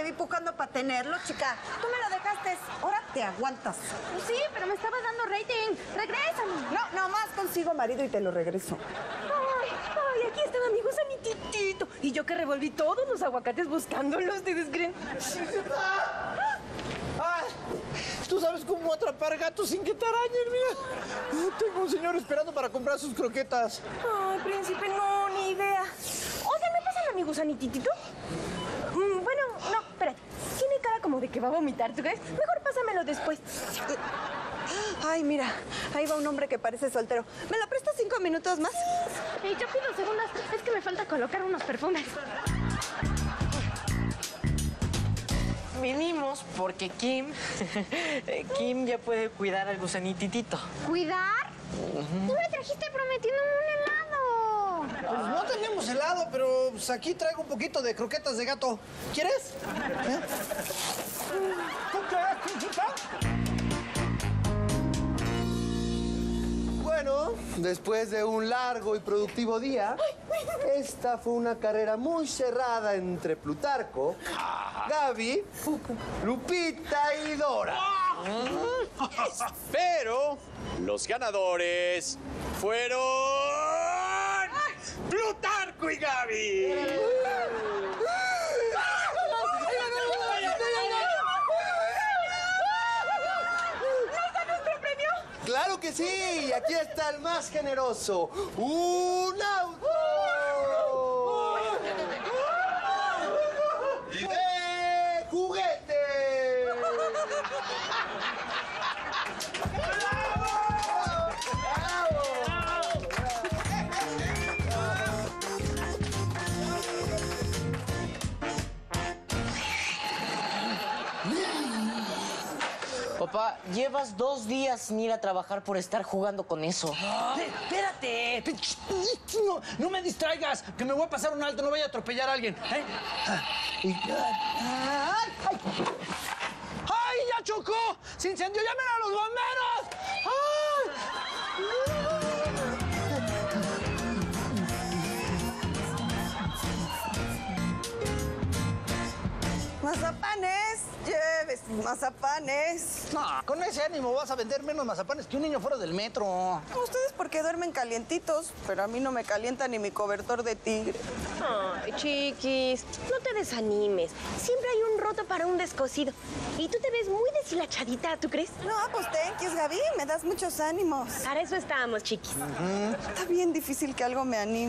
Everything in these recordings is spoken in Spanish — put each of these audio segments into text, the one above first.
vi pujando para tenerlo, chica. Tú me lo dejaste, ahora te aguantas. Pues sí, pero me estabas dando rating. ¡Regrésame! No, nomás consigo marido y te lo regreso. Ay, aquí estaba mi gusanititito. Y yo que revolví todos los aguacates buscándolos, ¿ustedes creen? Ay, ¿tú sabes cómo atrapar gatos sin que te arañen? Mira, tengo un señor esperando para comprar sus croquetas. Ay, príncipe, no, ni idea. Oye, ¿me pasan a mi gusanititito? Bueno, no, espérate. Tiene cara como de que va a vomitar, ¿tú crees? Mejor pásamelo después. Ay, mira, ahí va un hombre que parece soltero. ¿Me lo prestas 5 minutos más? Y yo pido segundas. Es que me falta colocar unos perfumes. Vinimos porque Kim ya puede cuidar al gusanititito. ¿Cuidar? Tú me trajiste prometiéndome un helado. Pues no tenemos helado, pero pues, aquí traigo un poquito de croquetas de gato. ¿Quieres? ¿Eh? ¿Tú qué, chica? Bueno, después de un largo y productivo día, esta fue una carrera muy cerrada entre Plutarco, Gaby, Lupita y Dora. Pero los ganadores fueron Plutarco y Gaby. ¡Claro que sí! Aquí está el más generoso. ¡Un auto! ¡Y de juguete! Papá, llevas 2 días sin ir a trabajar por estar jugando con eso. ¡Espérate! No me distraigas, que me voy a pasar un alto, no vaya a atropellar a alguien. ¡Ay! ¡Ya chocó! ¡Se incendió! ¡Llamen a los bomberos! ¡Ay! Mazapanes, lleves mazapanes. No, con ese ánimo vas a vender menos mazapanes que un niño fuera del metro. Ustedes porque duermen calientitos, pero a mí no me calienta ni mi cobertor de tigre. Ay, chiquis, no te desanimes. Siempre hay un roto para un descosido. Y tú te ves muy deshilachadita, ¿tú crees? No, pues tenquis, Gaby, me das muchos ánimos. Para eso estábamos, chiquis. Está bien difícil que algo me anime.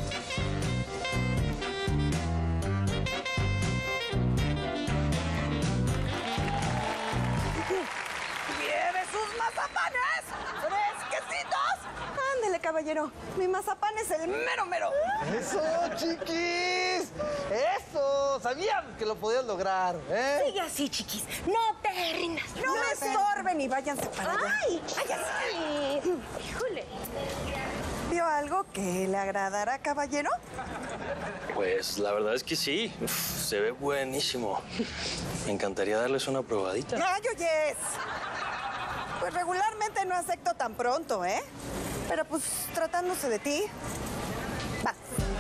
¡Lleve sus mazapanes! ¡Fresquecitos! Ándele, caballero. Mi mazapán es el mero mero. ¡Eso, chiquis! ¡Eso! Sabíamos que lo podías lograr, ¿eh? Sigue así, chiquis. No te rindas. No me estorben y váyanse para allá. ¡Ay! ¡Ay, híjole! ¿Vio algo que le agradará, caballero? Pues la verdad es que sí. Uf, se ve buenísimo. Me encantaría darles una probadita. ¡Ay, oyes! Pues regularmente no acepto tan pronto, ¿eh? Pero pues tratándose de ti, vas.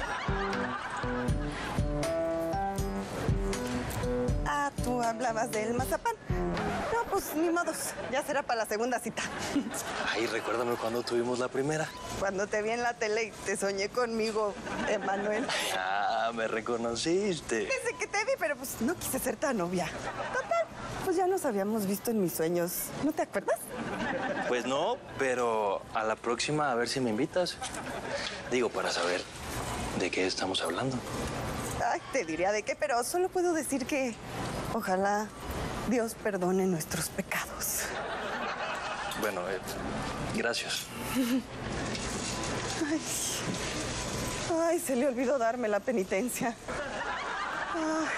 Ah, tú hablabas del mazapán. No, pues ni modos. Ya será para la segunda cita. Ay, recuérdame cuando tuvimos la primera. Cuando te vi en la tele y te soñé conmigo, Emanuel. Ah, me reconociste. Desde que te vi, pero pues no quise ser tan obvia. Total, pues ya nos habíamos visto en mis sueños. ¿No te acuerdas? Pues no, pero a la próxima a ver si me invitas. Digo, para saber de qué estamos hablando. Ay, te diría de qué, pero solo puedo decir que ojalá Dios perdone nuestros pecados. Bueno, gracias. Ay, se le olvidó darme la penitencia. Ay.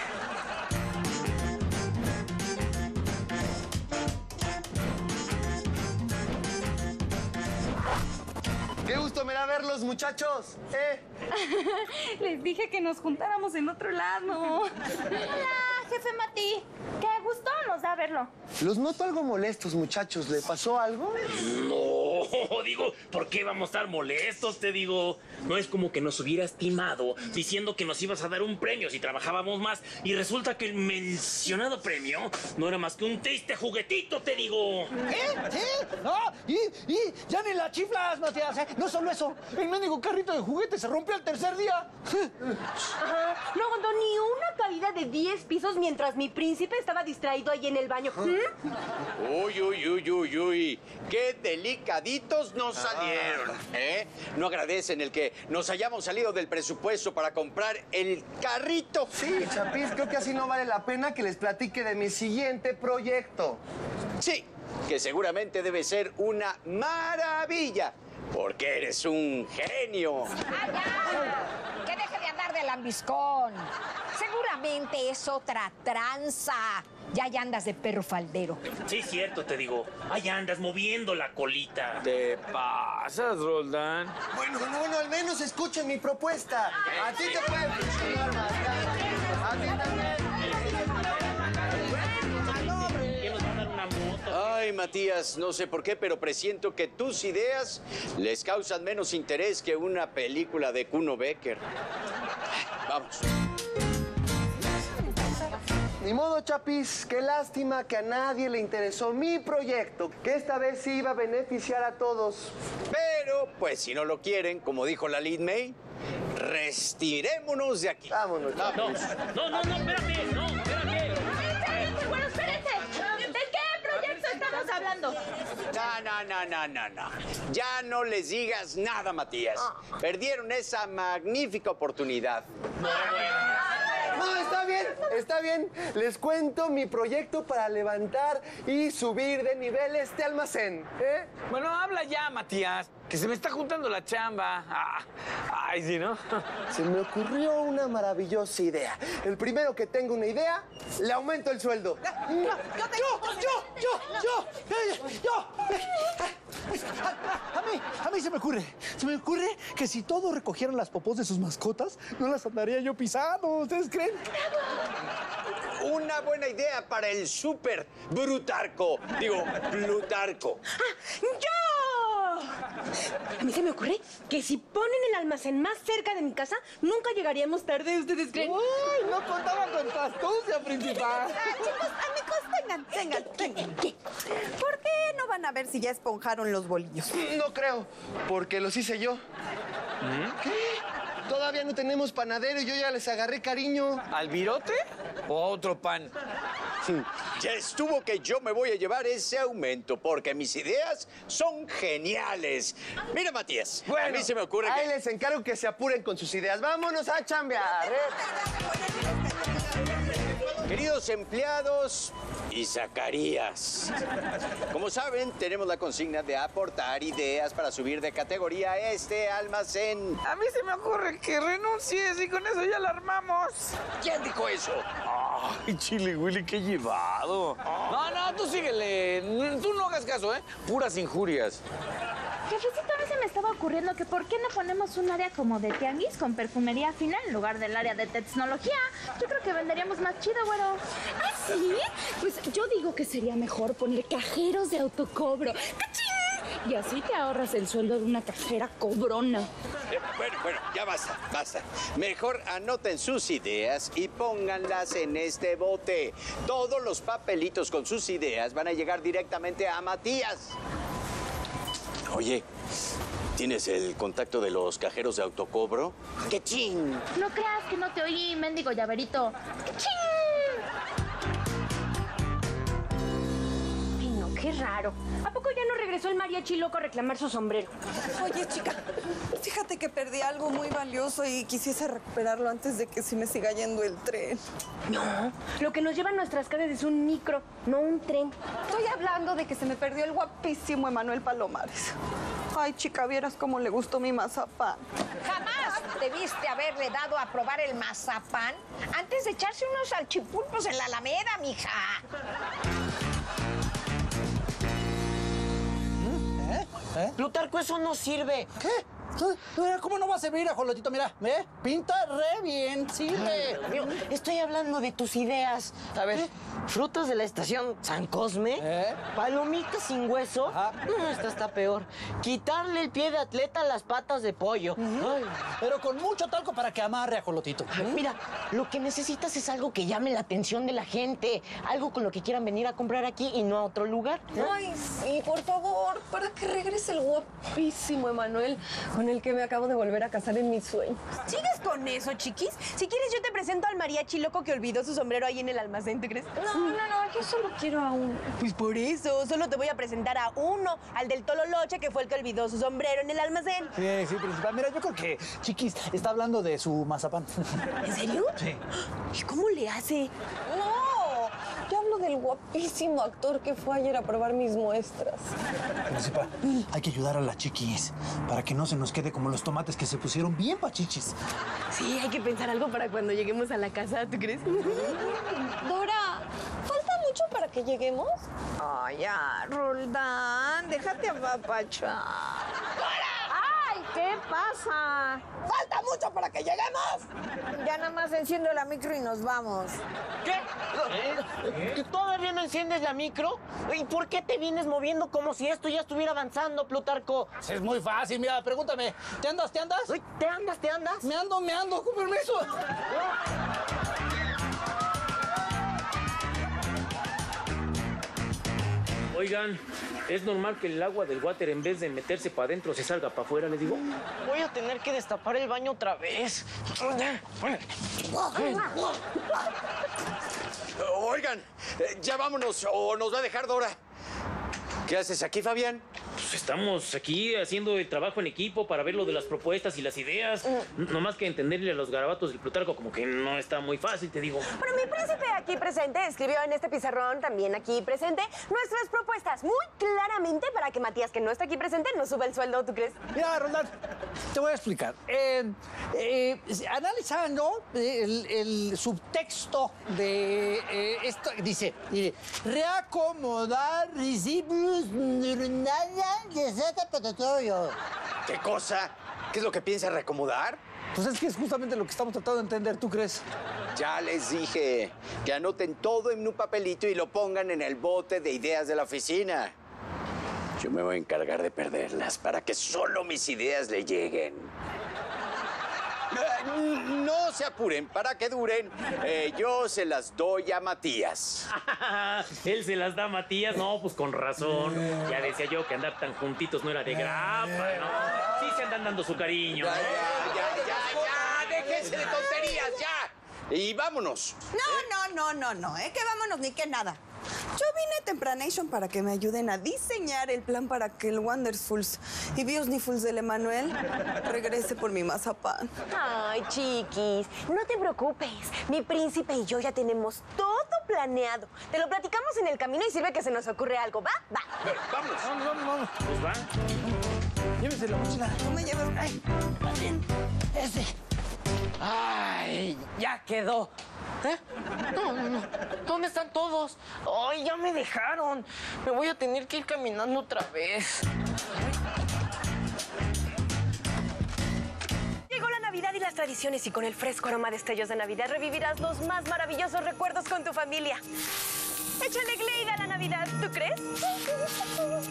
¡Qué gusto me da verlos, muchachos! Les dije que nos juntáramos en otro lado. Hola, jefe Mati. Qué gusto nos da verlo. Los noto algo molestos, muchachos. ¿Le pasó algo? No, No, digo, ¿por qué vamos a estar molestos? Te digo, no es como que nos hubieras timado diciendo que nos ibas a dar un premio si trabajábamos más y resulta que el mencionado premio no era más que un triste juguetito, te digo. ¿Sí? No, y ya ni la chiflas, Matías, ¿eh? No solo eso, el mendigo carrito de juguetes se rompió al tercer día. Ajá. No aguantó ni una caída de 10 pisos mientras mi príncipe estaba distraído ahí en el baño. Uy, uy, uy, uy, uy. Qué delicaditos nos salieron, ¿eh? No agradecen el que nos hayamos salido del presupuesto para comprar el carrito. Sí, Chapis, creo que así no vale la pena que les platique de mi siguiente proyecto. Sí, que seguramente debe ser una maravilla, porque eres un genio. ¡Ah, ya! Que deje de andar de lambiscón. Seguramente es otra tranza. Ya andas de perro faldero. Sí, cierto, te digo. Ahí andas moviendo la colita. ¿Te pasas, Roldán? Bueno, al menos escuchen mi propuesta. A ti te puede funcionar más. A ti también. ¿Quién nos va a dar una moto? Ay, Matías, no sé por qué, pero presiento que tus ideas les causan menos interés que una película de Kuno Becker. Vamos. Ni modo, Chapis, qué lástima que a nadie le interesó mi proyecto, que esta vez sí iba a beneficiar a todos. Pero, pues, si no lo quieren, como dijo la Lin May, restirémonos de aquí. Vámonos, Chapis. No, espérate, no, espérate. Bueno, espérense. ¿De qué proyecto estamos hablando? No. Ya no les digas nada, Matías. Perdieron esa magnífica oportunidad. No, está bien. Les cuento mi proyecto para levantar y subir de nivel este almacén, ¿eh? Bueno, habla ya, Matías, que se me está juntando la chamba. Ay, sí, ¿no? Se me ocurrió una maravillosa idea. El primero que tenga una idea, le aumento el sueldo. Yo. A mí se me ocurre que si todos recogieran las popós de sus mascotas, no las andaría yo pisando. ¿Ustedes creen? Una buena idea para el súper Plutarco. ¡Yo! A mí se me ocurre que si ponen el almacén más cerca de mi casa, nunca llegaríamos tarde, ¿ustedes creen? ¡Uy! No contaba con tu astucia, principal. Chicos, amigos, tengan. ¿Por qué no van a ver si ya esponjaron los bolillos? No creo, porque los hice yo. ¿Qué? Todavía no tenemos panadero y yo ya les agarré cariño. ¿Al virote o a otro pan? Ya estuvo que yo me voy a llevar ese aumento, porque mis ideas son geniales. Mira, Matías, a mí se me ocurre ahí que... les encargo que se apuren con sus ideas. Vámonos a chambear, ¿eh? Queridos empleados y Zacarías, como saben, tenemos la consigna de aportar ideas para subir de categoría a este almacén. A mí se me ocurre que renuncies y con eso ya la armamos. ¿Quién dijo eso? Ay, Chile Willy, qué llevado. No, tú síguele. Tú no hagas caso, ¿eh? Puras injurias. Jefecito, a mí se me estaba ocurriendo que ¿por qué no ponemos un área como de tianguis con perfumería fina en lugar del área de tecnología? Yo creo que venderíamos más chido, güero. ¿Ah, sí? Pues yo digo que sería mejor poner cajeros de autocobro. ¡Cachín! Y así te ahorras el sueldo de una cajera cobrona. Bueno, ya basta. Mejor anoten sus ideas y pónganlas en este bote. Todos los papelitos con sus ideas van a llegar directamente a Matías. Oye, ¿tienes el contacto de los cajeros de autocobro? ¡Qué chin! No creas que no te oí, mendigo llaverito. ¡Qué ching! Ay, no, qué raro. ¿A poco ya no regresó el mariachi loco a reclamar su sombrero? Oye, chica, fíjate que perdí algo muy valioso y quisiese recuperarlo antes de que se me siga yendo el tren. No, lo que nos lleva a nuestras casas es un micro, no un tren. Estoy hablando de que se me perdió el guapísimo Emanuel Palomares. Ay, chica, vieras cómo le gustó mi mazapán. Jamás debiste haberle dado a probar el mazapán antes de echarse unos salchipulpos en la Alameda, mija. Plutarco, eso no sirve. ¿Qué? ¿Cómo no va a servir, ajolotito? Mira, ¿ve? Pinta re bien, sirve. Dios mío, estoy hablando de tus ideas. A ver, frutas de la estación San Cosme, palomitas sin hueso. No, esta está peor. Quitarle el pie de atleta a las patas de pollo. Ay. Pero con mucho talco para que amarre, ajolotito. Mira, lo que necesitas es algo que llame la atención de la gente. Algo con lo que quieran venir a comprar aquí y no a otro lugar. Ay, sí, por favor, para que regrese el guapísimo Emanuel con el que me acabo de volver a casar en mis sueños. ¿Sigues con eso, chiquis? Si quieres, yo te presento al mariachi loco que olvidó su sombrero ahí en el almacén, ¿tú crees? No, yo solo quiero a uno. Pues por eso, solo te voy a presentar a uno, al del Tololoche, que fue el que olvidó su sombrero en el almacén. Sí, principal. Mira, yo creo que Chiquis está hablando de su mazapán. ¿En serio? Sí. ¿Y cómo le hace? No, yo hablo del guapísimo actor que fue ayer a probar mis muestras. Principal, hay que ayudar a la Chiquis para que no se nos quede como los tomates que se pusieron bien pachichis. Sí, hay que pensar algo para cuando lleguemos a la casa, ¿tú crees? Dora, ¿falta mucho para que lleguemos? Ay, ya, Roldán, déjate apapachar. ¡Ay, qué pasa! ¡Falta mucho para que lleguemos! Ya nada más enciendo la micro y nos vamos. ¿Qué? ¿Todavía no enciendes la micro? ¿Y por qué te vienes moviendo como si esto ya estuviera avanzando, Plutarco? Es muy fácil, mira, pregúntame. ¿Te andas? Uy, ¿te andas? Me ando, con permiso. Oigan, ¿es normal que el agua del water en vez de meterse para adentro se salga para afuera, les digo? Voy a tener que destapar el baño otra vez. Oigan, ya vámonos o nos va a dejar Dora. ¿Qué haces aquí, Fabián? Pues estamos aquí haciendo el trabajo en equipo para ver lo de las propuestas y las ideas. No más que entenderle a los garabatos del Plutarco como que no está muy fácil, te digo. Bueno, mi príncipe aquí presente escribió en este pizarrón, también aquí presente, nuestras propuestas muy claramente para que Matías, que no está aquí presente, no suba el sueldo, ¿tú crees? Mira, Roldán, te voy a explicar. Analizando el subtexto de esto, dice, reacomodar residuos neuronales de Z petatorio. ¿Qué cosa? ¿Qué es lo que piensa reacomodar? Pues es que es justamente lo que estamos tratando de entender, ¿tú crees? Ya les dije que anoten todo en un papelito y lo pongan en el bote de ideas de la oficina. Yo me voy a encargar de perderlas para que solo mis ideas le lleguen. No se apuren, para que duren. Yo se las doy a Matías. Él se las da a Matías. No, pues con razón. Ya decía yo que andar tan juntitos no era de grapa, ¿no? Sí se andan dando su cariño. Ya, déjense de tonterías, ya. Y vámonos. No, que vámonos ni que nada. Yo vine Tempranation para que me ayuden a diseñar el plan para que el Wonderfuls y Beautifuls del Emanuel regrese por mi mazapán. Ay, chiquis, no te preocupes. Mi príncipe y yo ya tenemos todo planeado. Te lo platicamos en el camino y sirve que se nos ocurre algo. ¿Va? Vámonos. Pues va. Llévese la mochila. ¿Tú me llevas? Ay, bien. Ese. ¡Ay! ¡Ya quedó! No. ¿Dónde están todos? ¡Ay, ya me dejaron! Me voy a tener que ir caminando otra vez. Llegó la Navidad y las tradiciones y con el fresco aroma de destellos de Navidad revivirás los más maravillosos recuerdos con tu familia. Échale Glade a la Navidad, ¿tú crees?